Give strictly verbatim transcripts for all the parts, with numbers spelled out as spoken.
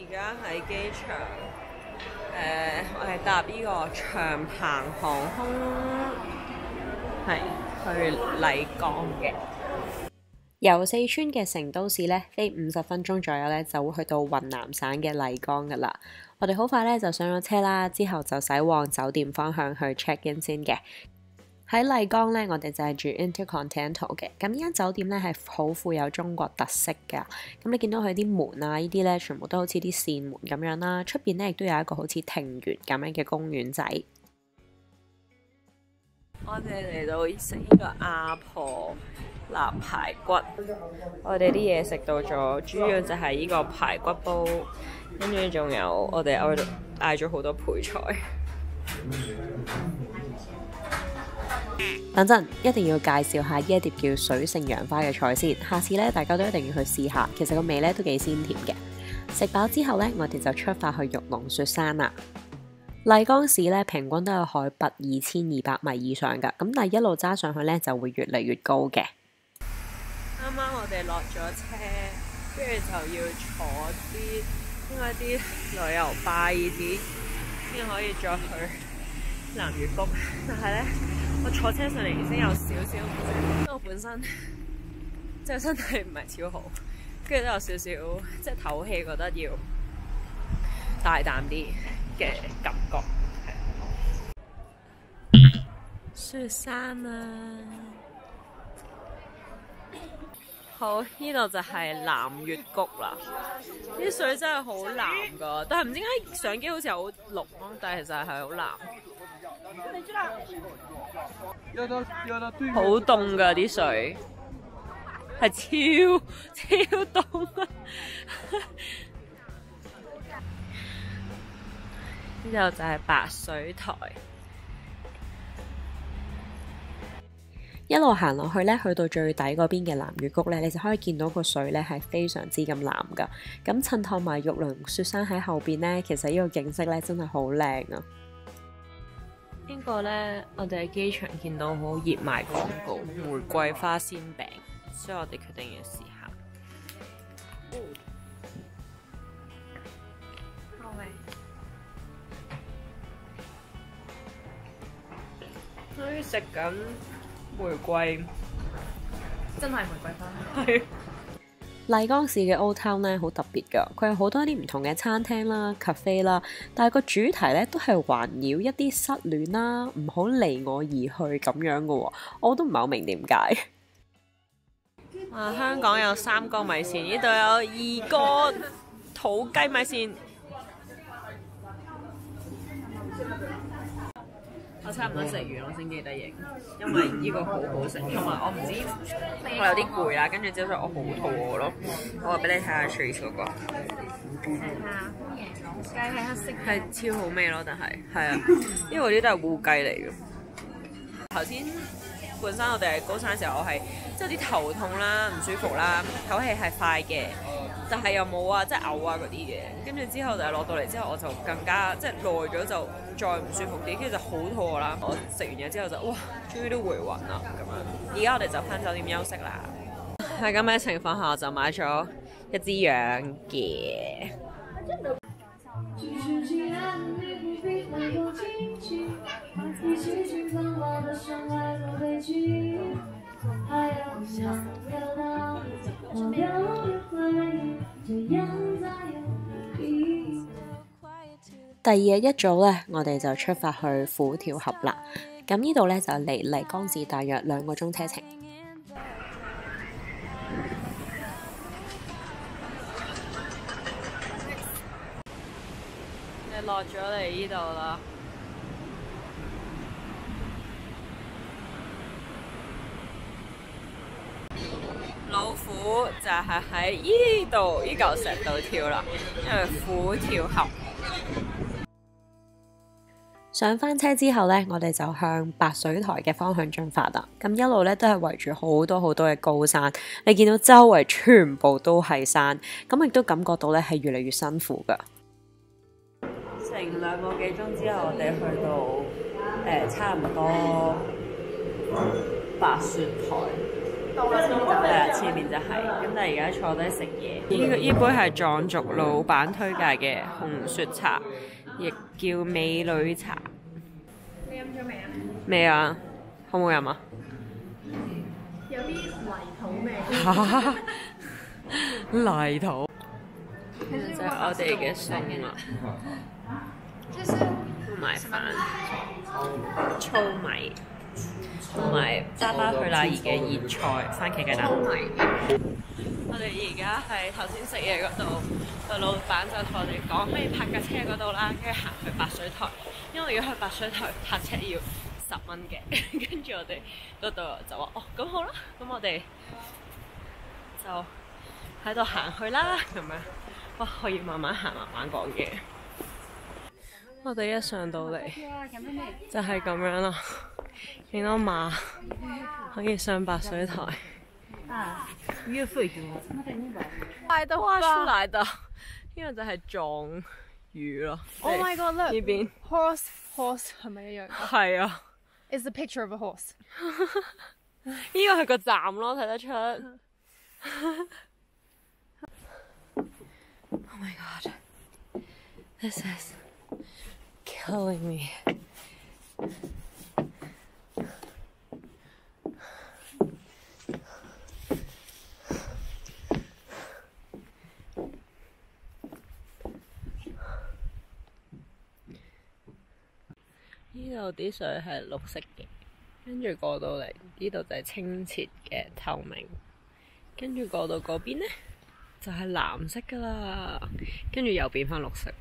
而家喺機場，誒、呃，我哋搭呢個長鵬航空，係去麗江嘅。由四川嘅成都市咧，飛五十分鐘左右咧，就會去到雲南省嘅麗江噶啦。我哋好快咧就上咗車啦，之後就駛往酒店方向去 check in 先嘅。喺麗江咧，我哋就係住 Intercontinental 嘅。咁呢間酒店咧係好富有中國特色㗎。咁你見到佢啲門啊，呢啲咧全部都好似啲扇門咁樣啦。出邊咧亦都有一個好似庭園咁樣嘅公園仔。我哋嚟到食呢個阿婆臘排骨。我哋啲嘢食到咗，主要就係呢個排骨煲，跟住仲有我哋嗌咗好多配菜。等陣一定要介紹下呢一碟叫水性楊花嘅菜先，下次咧大家都一定要去試下，其實個味咧都幾鮮甜嘅。食飽之後咧，我哋就出發去玉龍雪山啦。麗江市咧平均都有海拔二千二百米以上㗎，咁但係一路揸上去咧就會越嚟越高嘅。啱啱我哋落咗車，跟住就要坐啲應該啲旅遊巴呢啲，先可以再去南越谷。但係咧，我坐車上嚟已經有少少，因為我本身即係身體唔係超好，跟住都有少少即係唞氣，覺得要大膽啲嘅感覺。雪山啊！好，呢度就係南越谷啦。啲水真係好藍噶，但係唔知點解相機好似好綠咯，但係其實係好藍。好凍噶啲水，係超超凍啊！呢度就係白水台。一路行落去咧，去到最底嗰邊嘅南越谷咧，你就可以見到個水咧係非常之咁藍噶。咁襯托埋玉龍雪山喺後邊咧，其實呢個景色咧真係好靚啊！呢個咧，我哋喺機場見到好熱賣廣告，玫瑰花鮮餅，所以我哋決定要試下。好味！好似食緊玫瑰，真係玫瑰花。係。麗江市嘅 Old Town 咧好特別㗎，佢有好多啲唔同嘅餐廳啦、cafe 啦，但係個主題咧都係環繞一啲失戀啦，唔好離我而去咁樣嘅喎，我都唔係好明點解。啊！香港有三哥米線，呢度有二哥土雞米線。我差唔多食完，我先記得影，因為呢個好好食，同埋我唔知我有啲攰啦，跟住之後我好肚餓咯。我話俾你睇下 Trace 嗰個，睇下雞係黑色，係超好味咯，但係係啊，因為嗰啲都係烏雞嚟嘅。頭先本身我哋喺高山嘅時候，我係即係有啲頭痛啦、唔舒服啦，唞氣係快嘅。但係又冇啊，即係嘔啊嗰啲嘅，跟住之後就落到嚟之後，我就更加即係耐咗就再唔舒服啲，跟住就好肚餓啦。我食完嘢之後就哇，終於都回魂啦咁樣。而家我哋就返酒店休息啦。喺咁嘅情況下，我就買咗一支養嘅。第二日一早咧，我哋就出發去虎跳峽啦。咁呢度咧就離麗江市大約兩個鐘車程。你落咗嚟呢度啦。老虎就係喺依度依嚿石度跳啦，因為虎跳峽。上翻車之後呢，我哋就向白水台嘅方向進發啦。咁一路咧都係圍住好多好多嘅高山，你見到周圍全部都係山，咁亦都感覺到咧係越嚟越辛苦噶。成兩個幾鐘之後，我哋去到誒、呃、差唔多白雪台。 係啊，前面就係、是。咁但係而家坐低食嘢。呢個呢杯係藏族老闆推介嘅紅雪茶，亦叫美女茶。你飲咗未啊？未啊，好唔好飲啊？有啲泥土味。嚇！泥土。就係我哋嘅餸啦，同埋飯、糙米，同埋渣巴去哪兒嘅熱菜番茄雞蛋。我哋而家喺頭先食嘢嗰度，個老闆就同我哋講可以泊架車嗰度啦，跟住行去白水台，因為要去白水台泊車要十蚊嘅。跟住我哋嗰度就話哦，咁好啦，咁我哋就喺度行去啦，咁樣。哇！可以慢慢行，慢慢講嘢。我哋一上到嚟就係咁樣啦，見到馬可以上白水台。啊，魚飛咗，來的話出來的，呢個就係藏語咯。 Oh my god! Look 呢邊 horse horse 係咪一樣？ 係啊。 It's a picture of a horse. 呢個係個站咯，睇得出。Oh my god, this is killing me. 呢度啲水係綠色嘅，跟住過到嚟呢度就係清澈嘅透明，跟住過到嗰邊呢，就係藍色噶啦，跟住又變翻綠色。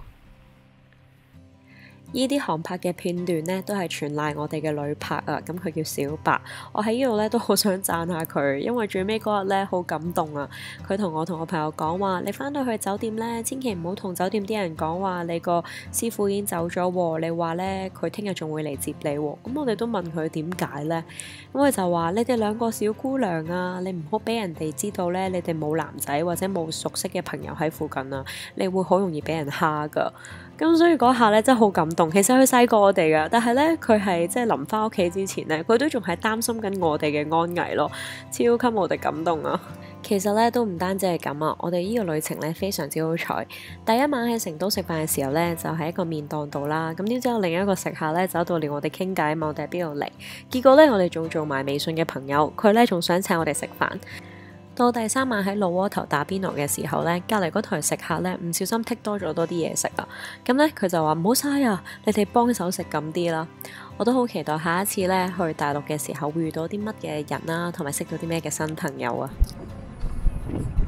呢啲航拍嘅片段呢，都係全賴我哋嘅旅拍啊！咁佢叫小白，我喺呢度呢都好想讚下佢，因為最尾嗰日呢好感動啊！佢同我同我朋友講話：你翻到去酒店呢，千祈唔好同酒店啲人講話你個師傅已經走咗喎，你話呢，佢聽日仲會嚟接你喎。咁我哋都問佢點解呢？咁佢就話：你哋兩個小姑娘啊，你唔好俾人哋知道呢，你哋冇男仔或者冇熟悉嘅朋友喺附近啊，你會好容易俾人蝦噶。咁所以嗰下咧真係好感動。其實佢細過我哋噶，但係咧佢係即係臨翻屋企之前咧，佢都仲係擔心緊我哋嘅安危咯，超級我哋感動啊！其實咧都唔單止係咁啊，我哋呢個旅程咧非常之好彩。第一晚喺成都食飯嘅時候咧，就喺一個麵檔度啦。咁點知有另一個食客咧走到嚟我哋傾偈，問我哋喺邊度嚟。結果咧我哋仲做埋微信嘅朋友，佢咧仲想請我哋食飯。到第三晚喺老窩頭打邊爐嘅時候呢，隔離嗰台食客呢唔小心剔多咗多啲嘢食啊！咁呢，佢就話唔好嘥啊，你哋幫手食咁啲啦。我都好期待下一次呢去大陸嘅時候會遇到啲乜嘅人啦，同埋識到啲咩嘅新朋友啊！